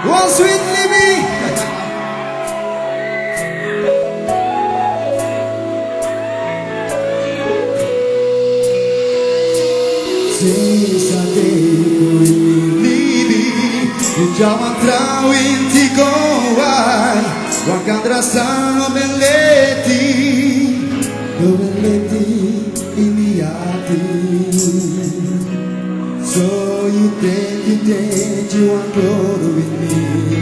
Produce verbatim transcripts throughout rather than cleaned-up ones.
One sweet living. Sesateko libi Jaman trau inti kowai Wakan rasano beleti Do beleti ini hati So you take, you take, you want cloro with me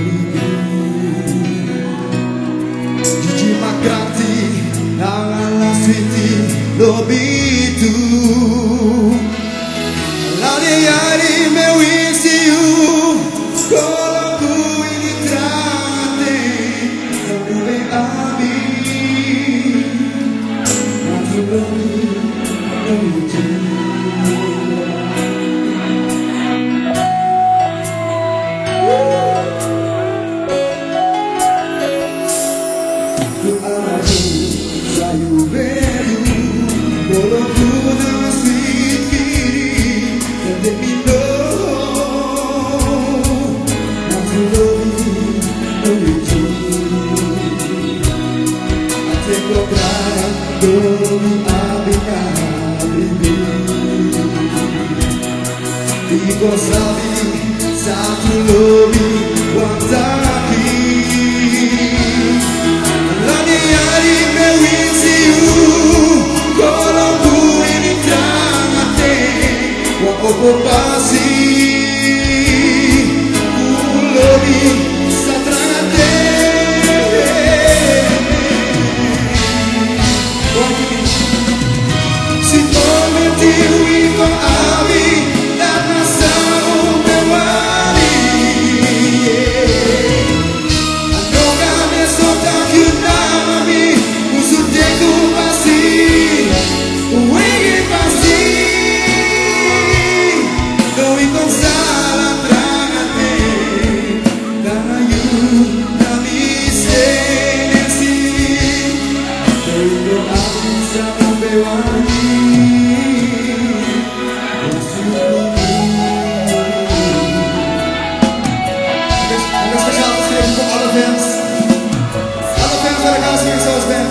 Gigi Macranti, Nangala Sweetie, Lobitu Ladiari me wisi you Koloku ini trate Sampai abi Nanti beli Nanti Tu arahu Sayu beru Koloku na sweet kiri Let me know not to love you, know you I take your pride, don't I be because of you, start to love you, what's up Lani ari me wisi you, kolo ku ini tangate Ocupasi Ulobi Satranate Si momenti wiko abi Dana sao bewali Anoga me sota kyunami Usute kupasi Uwege pasi Going con sala tragate Dana you na mi senesi Pero avisa mo bewani And a special thing for all the fans All the fans that are gonna sing Souls Band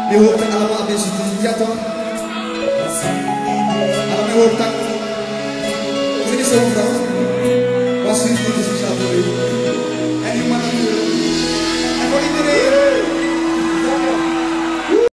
Mi hoop dat allemaal mensen doen. Ja toch? Allemaal hoop dat. Is het niet zo, mevrouw? Was u goed?